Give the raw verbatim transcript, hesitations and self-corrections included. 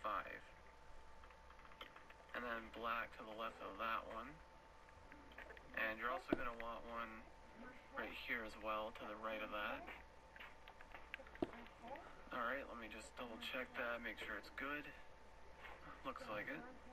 five. And then black to the left of that one. And you're also going to want one right here as well, to the right of that. Alright, let me just double check that, make sure it's good. Looks like it.